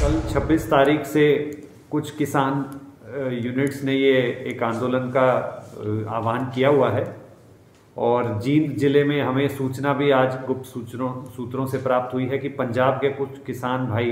कल 26 तारीख से कुछ किसान यूनिट्स ने ये एक आंदोलन का आह्वान किया हुआ है और जींद जिले में हमें सूचना भी आज गुप्त सूत्रों से प्राप्त हुई है कि पंजाब के कुछ किसान भाई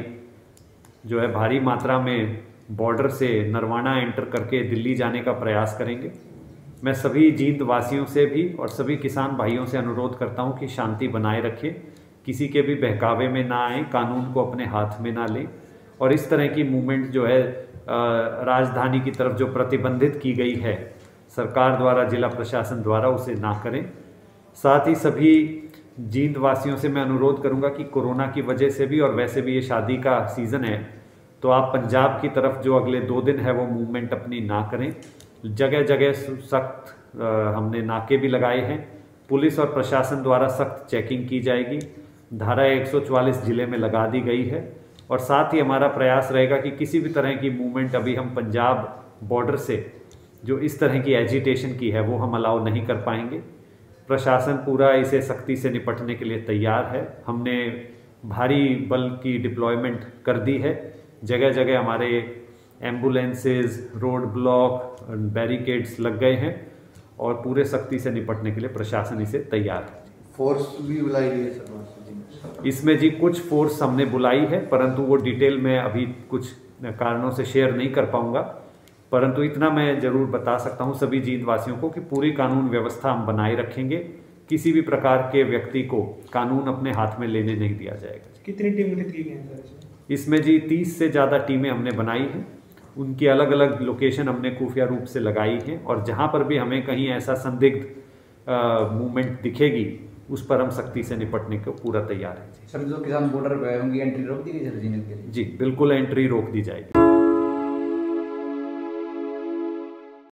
जो है भारी मात्रा में बॉर्डर से नरवाना एंटर करके दिल्ली जाने का प्रयास करेंगे। मैं सभी जींद वासियों से भी और सभी किसान भाइयों से अनुरोध करता हूं कि शांति बनाए रखें, किसी के भी बहकावे में ना आए, कानून को अपने हाथ में ना लें और इस तरह की मूवमेंट जो है राजधानी की तरफ जो प्रतिबंधित की गई है सरकार द्वारा, जिला प्रशासन द्वारा, उसे ना करें। साथ ही सभी जींद वासियों से मैं अनुरोध करूंगा कि कोरोना की वजह से भी और वैसे भी ये शादी का सीज़न है तो आप पंजाब की तरफ जो अगले 2 दिन है वो मूवमेंट अपनी ना करें। जगह जगह सख्त हमने नाके भी लगाए हैं, पुलिस और प्रशासन द्वारा सख्त चेकिंग की जाएगी, धारा 144 जिले में लगा दी गई है और साथ ही हमारा प्रयास रहेगा कि किसी भी तरह की मूवमेंट अभी हम पंजाब बॉर्डर से जो इस तरह की एजिटेशन की है वो हम अलाउ नहीं कर पाएंगे। प्रशासन पूरा इसे सख्ती से निपटने के लिए तैयार है। हमने भारी बल की डिप्लॉयमेंट कर दी है, जगह जगह हमारे एम्बुलेंसेज, रोड ब्लॉक, बैरिकेड्स लग गए हैं और पूरे सख्ती से निपटने के लिए प्रशासन इसे तैयार है। फोर्स भी बुलाई गई है सर? इसमें जी कुछ फोर्स हमने बुलाई है, परंतु वो डिटेल में अभी कुछ कारणों से शेयर नहीं कर पाऊंगा, परंतु इतना मैं जरूर बता सकता हूं सभी जींद वासियों को कि पूरी कानून व्यवस्था हम बनाए रखेंगे, किसी भी प्रकार के व्यक्ति को कानून अपने हाथ में लेने नहीं दिया जाएगा। कितनी टीम गठित की गई है सर? इसमें जी 30 से ज़्यादा टीमें हमने बनाई हैं, उनकी अलग अलग लोकेशन हमने खुफिया रूप से लगाई हैं और जहां पर भी हमें कहीं ऐसा संदिग्ध मूवमेंट दिखेगी उस पर हम सख्ती से निपटने को पूरा तैयार है। सर जो किसान बॉर्डर पे उनकी एंट्री रोक दी गई सर जींद के लिए? जी बिल्कुल, एंट्री रोक दी जाएगी।